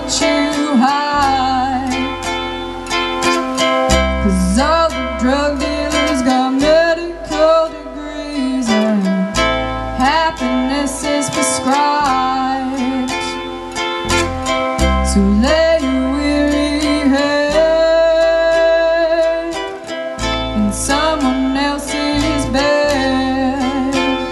too high, 'cause all the drug dealers got medical degrees and happiness is prescribed to lay your weary head in someone else's bed.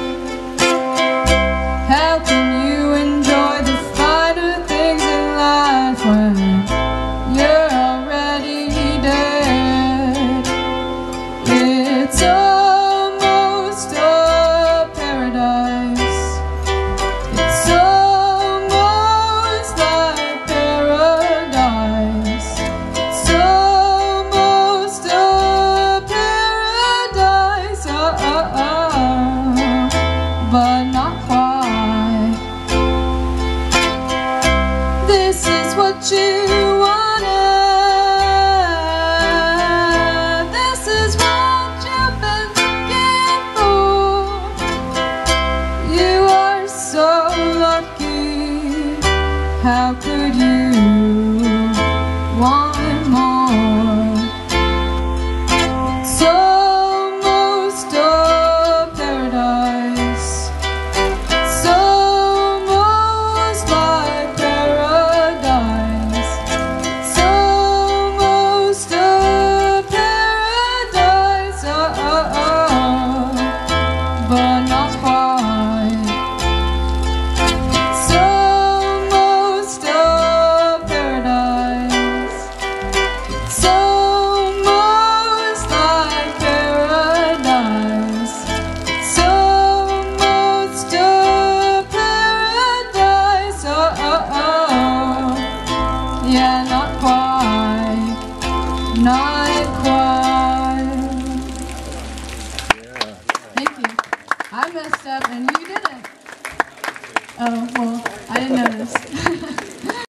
How can you enjoy the finer things in life when you're already dead? It's almost a paradise. It's almost like paradise. It's almost a paradise, but not quite. This is what you wanted. This is what you've been looking for. You are so lucky. How could you want more? It's almost a paradise. It's almost like paradise. It's almost a paradise, but not quite. It's almost a paradise. It's almost like paradise. It's almost a paradise, yeah, not quite, not quite. Thank you. I messed up and you didn't. Oh, well, I didn't notice.